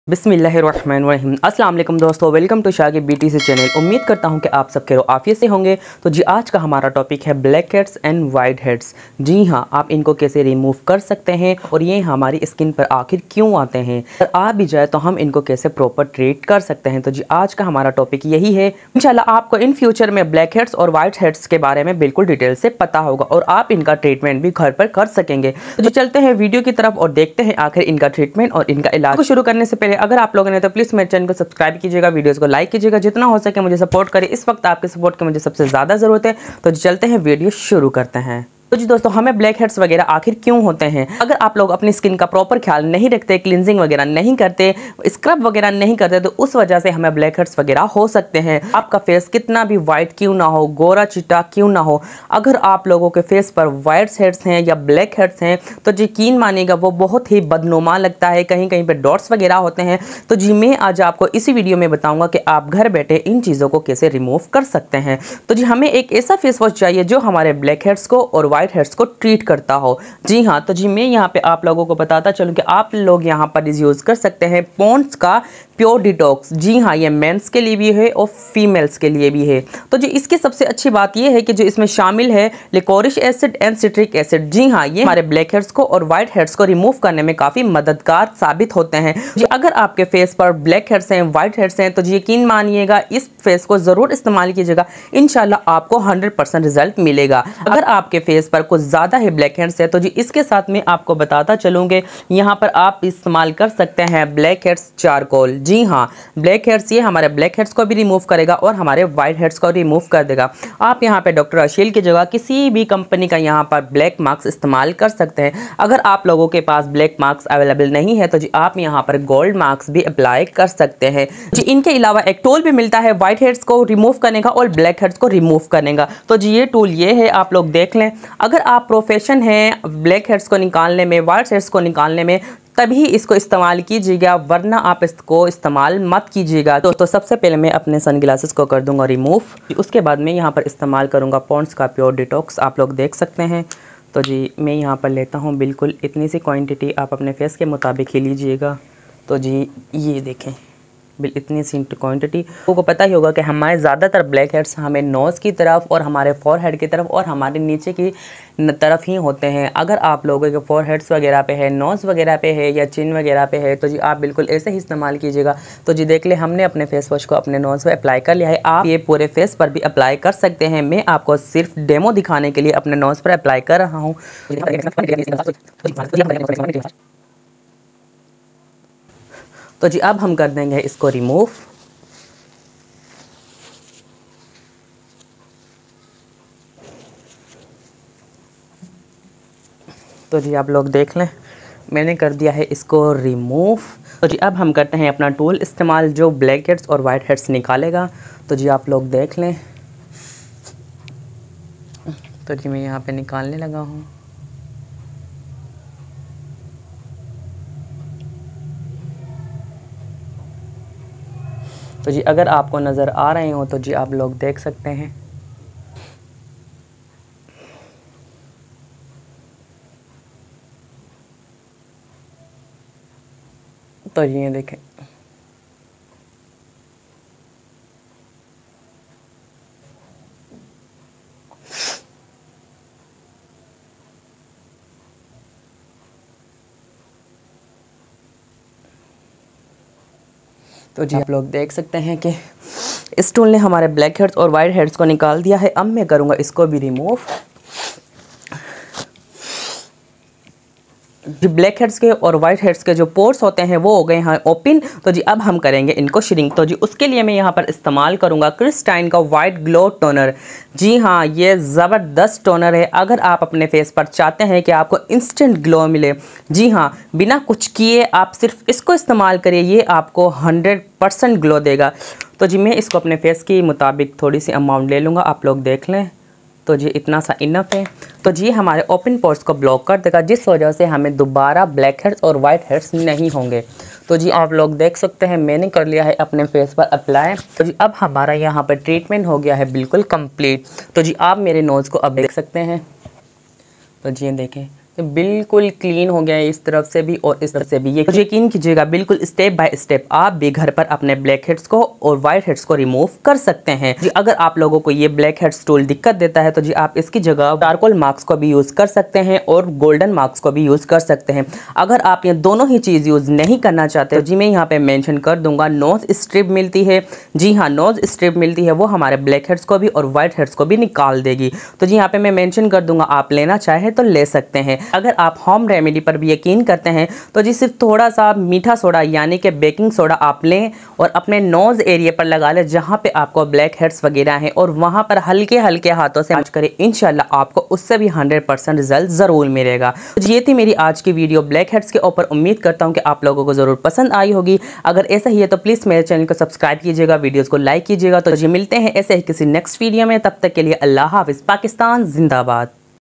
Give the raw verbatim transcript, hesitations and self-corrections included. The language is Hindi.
बिस्मिल्लाहिर्रहमानिर्रहीम। अस्सलाम वालेकुम दोस्तों, वेलकम टू शागिब ब्यूटी से चैनल। उम्मीद करता हूं कि आप सब खैर आफियत से होंगे। तो जी आज का हमारा टॉपिक है blackheads and whiteheads. जी हां, आप इनको कैसे रिमूव कर सकते हैं और ये हमारी स्किन पर आखिर क्यों आते हैं, और आ भी जाए तो हम इनको कैसे प्रॉपर ट्रीट कर सकते हैं। तो जी आज का हमारा टॉपिक यही है। इंशाल्लाह आपको इन फ्यूचर में ब्लैक हेड्स और वाइट हेड्स के बारे में बिल्कुल डिटेल से पता होगा और आप इनका ट्रीटमेंट भी घर पर कर सकेंगे। तो जी चलते हैं वीडियो की तरफ और देखते हैं आखिर इनका ट्रीटमेंट और इनका इलाज। को शुरू करने से पहले अगर आप लोगों ने तो प्लीज मेरे चैनल को सब्सक्राइब कीजिएगा, वीडियोस को लाइक कीजिएगा, जितना हो सके मुझे सपोर्ट करें। इस वक्त आपके सपोर्ट की मुझे सबसे ज्यादा जरूरत है। तो चलते हैं वीडियो शुरू करते हैं। तो जी दोस्तों, हमें ब्लैक हेड्स वगैरह आखिर क्यों होते हैं? अगर आप लोग अपनी स्किन का प्रॉपर ख्याल नहीं रखते, क्लींजिंग वगैरह नहीं करते, स्क्रब वगैरह नहीं करते, तो उस वजह से हमें ब्लैक हेड्स वगैरह हो सकते हैं। आपका फेस कितना भी वाइट क्यों ना हो, गोरा चिट्टा क्यों ना हो, अगर आप लोगों के फेस पर वाइट हेड्स हैं या ब्लैक हेड्स हैं तो यकीन मानिएगा वो बहुत ही बदनुमा लगता है, कहीं कहीं पे डॉट्स वगैरह होते हैं। तो जी मैं आज आपको इसी वीडियो में बताऊंगा कि आप घर बैठे इन चीज़ों को कैसे रिमूव कर सकते हैं। तो जी हमें एक ऐसा फेस वॉश चाहिए जो हमारे ब्लैक हेड्स को और वाइट हेड्स को ट्रीट करता हो। जी हाँ, तो जी मैं यहाँ पे आप लोगों को बताता चलूँ कि आप लोग यहाँ पर यूज़ कर सकते हैं पॉन्ड्स का प्योर डिटॉक्स। जी हाँ, ये मेंस के लिए भी है और फीमेल्स के लिए भी है। तो जी इसकी सबसे अच्छी बात ये है कि जो इसमें शामिल है licorice acid and citric acid. जी हाँ, ये हमारे ब्लैक हेड्स को और वाइट हेड्स को रिमूव करने में काफ़ी मददगार साबित होते हैं। जी अगर आपके फेस पर ब्लैक हेड्स हैं, वाइट हेड्स हैं, तो जी यकीन मानिएगा इस फेस को ज़रूर इस्तेमाल कीजिएगा, इंशाल्लाह आपको हंड्रेड परसेंट रिजल्ट मिलेगा। अगर आपके फेस पर कुछ ज़्यादा है ब्लैक हेड्स है तो जी इसके साथ में आपको बताता चलूँगे यहाँ पर आप इस्तेमाल कर सकते हैं ब्लैक हेड्स चारकोल। जी हाँ, ब्लैक हेड्स ये हमारे ब्लैक हेड्स को भी रिमूव करेगा और हमारे वाइट हेड्स को रिमूव कर देगा। आप यहाँ पे डॉक्टर अशील की जगह किसी भी कंपनी का यहाँ पर ब्लैक मार्क्स इस्तेमाल कर सकते हैं। अगर आप लोगों के पास ब्लैक मार्क्स अवेलेबल नहीं है तो जी आप यहाँ पर गोल्ड मार्क्स भी अप्लाई कर सकते हैं। जी इनके अलावा एक टूल भी मिलता है वाइट हेड्स को रिमूव करने का और ब्लैक हेड्स को रिमूव करने का। तो जी ये टूल ये है, आप लोग देख लें। अगर आप प्रोफेशन है ब्लैक हेड्स को निकालने में, वाइट हेड्स को निकालने में, तभी इसको इस्तेमाल कीजिएगा, वरना आप इसको इस्तेमाल मत कीजिएगा। तो, तो सबसे पहले मैं अपने सन ग्लासेस को कर दूंगा रिमूव। उसके बाद मैं यहाँ पर इस्तेमाल करूँगा पॉन्ड्स का प्योर डिटॉक्स। आप लोग देख सकते हैं। तो जी मैं यहाँ पर लेता हूँ बिल्कुल इतनी सी क्वांटिटी, आप अपने फेस के मुताबिक ही लीजिएगा। तो जी ये देखें इतनी सी क्वांटिटी। आपको पता ही होगा कि हमारे ज़्यादातर ब्लैक हेड्स हमें नोज़ की तरफ और हमारे फोरहेड की तरफ और हमारे नीचे की तरफ ही होते हैं। अगर आप लोगों के फोरहेड्स वगैरह पे है, नोज़ वगैरह पे है या चिन वगैरह पे है तो जी आप बिल्कुल ऐसे ही इस्तेमाल कीजिएगा। तो जी देख ले, हमने अपने फेस वॉश को अपने नोज़ पे अप्लाई कर लिया है। आप ये पूरे फेस पर भी अप्लाई कर सकते हैं। मैं आपको सिर्फ डेमो दिखाने के लिए अपने नोज़ पर अप्लाई कर रहा हूँ। तो जी अब हम कर देंगे इसको रिमूव। तो जी आप लोग देख लें, मैंने कर दिया है इसको रिमूव। तो जी अब हम करते हैं अपना टूल इस्तेमाल जो ब्लैक हेड्स और वाइट हेड्स निकालेगा। तो जी आप लोग देख लें। तो जी मैं यहाँ पे निकालने लगा हूँ। तो जी अगर आपको नज़र आ रहे हो तो जी आप लोग देख सकते हैं। तो ये देखें। तो जी आप लोग देख सकते हैं कि इस टूल ने हमारे ब्लैक हेड्स और वाइट हेड्स को निकाल दिया है। अब मैं करूँगा इसको भी रिमूव। जी ब्लैक हेड्स के और वाइट हेड्स के जो पोर्स होते हैं वो हो गए हैं ओपन। तो जी अब हम करेंगे इनको श्रिंक। तो जी उसके लिए मैं यहाँ पर इस्तेमाल करूँगा क्रिस्टाइन का वाइट ग्लो टोनर। जी हाँ, ये ज़बरदस्त टोनर है। अगर आप अपने फेस पर चाहते हैं कि आपको इंस्टेंट ग्लो मिले, जी हाँ, बिना कुछ किए आप सिर्फ इसको इस्तेमाल करिए, ये आपको हंड्रेड परसेंट ग्लो देगा। तो जी मैं इसको अपने फेस के मुताबिक थोड़ी सी अमाउंट ले लूँगा, आप लोग देख लें। तो जी इतना सा इनफ है। तो जी हमारे ओपन पोर्स को ब्लॉक कर देगा, जिस वजह से हमें दोबारा ब्लैक हेड्स और वाइट हेड्स नहीं होंगे। तो जी आप लोग देख सकते हैं मैंने कर लिया है अपने फेस पर अप्लाई। तो जी अब हमारा यहाँ पर ट्रीटमेंट हो गया है बिल्कुल कंप्लीट। तो जी आप मेरे नोज़ को अब देख सकते हैं। तो जी देखें बिल्कुल क्लीन हो गया है इस तरफ से भी और इस तरफ से भी। ये यकीन कीजिएगा बिल्कुल स्टेप बाय स्टेप आप भी घर पर अपने ब्लैक हेड्स को और वाइट हेड्स को रिमूव कर सकते हैं जी। अगर आप लोगों को ये ब्लैक हेड्स टूल दिक्कत देता है तो जी आप इसकी जगह चारकोल मार्क्स को भी यूज कर सकते हैं और गोल्डन मार्क्स को भी यूज कर सकते हैं। अगर आप ये दोनों ही चीज यूज नहीं करना चाहते तो जी मैं यहाँ पे मेंशन कर दूंगा नोज स्ट्रिप मिलती है। जी हाँ, नोज स्ट्रिप मिलती है, वो हमारे ब्लैक हेड्स को भी और व्हाइट हेड्स को भी निकाल देगी। तो जी यहाँ पे मैं मेंशन कर दूंगा, आप लेना चाहे तो ले सकते हैं। अगर आप होम रेमेडी पर भी यकीन करते हैं तो जी सिर्फ थोड़ा सा मीठा सोडा यानी कि बेकिंग सोडा आप लें और अपने नोज एरिया पर लगा लें जहां पे आपको ब्लैक हेड्स वगैरह हैं और वहां पर हल्के हल्के हाथों से मालिश करें। इंशाल्लाह आपको उससे भी हंड्रेड परसेंट रिजल्ट जरूर मिलेगा। तो ये थी मेरी आज की वीडियो ब्लैक हेड्स के ऊपर। उम्मीद करता हूँ कि आप लोगों को जरूर पसंद आई होगी। अगर ऐसा ही है तो प्लीज मेरे चैनल को सब्सक्राइब कीजिएगा, वीडियोस को लाइक कीजिएगा। तो जी मिलते हैं ऐसे ही किसी नेक्स्ट वीडियो में, तब तक के लिए अल्लाह हाफिज। पाकिस्तान जिंदाबाद।